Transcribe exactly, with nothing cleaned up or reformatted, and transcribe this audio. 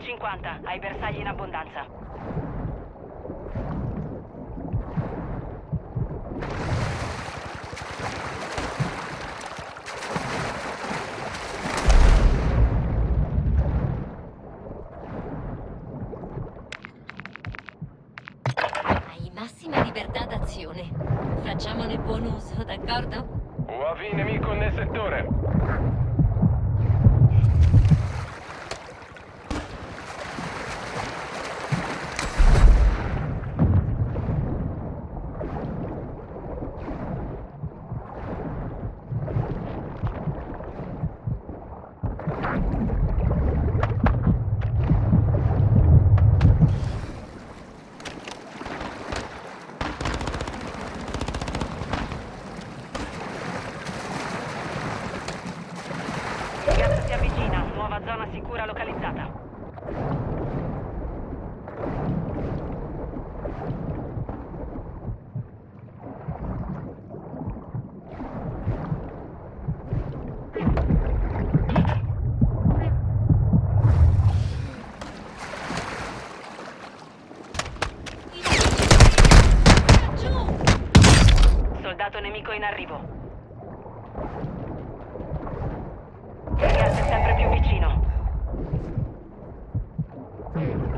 cinquanta, hai bersagli in abbondanza. Hai massima libertà d'azione. Facciamone buon uso, d'accordo? U A V nemico nel settore. Gas si avvicina, nuova zona sicura localizzata. Soldato nemico in arrivo. Il gas è sempre più vicino.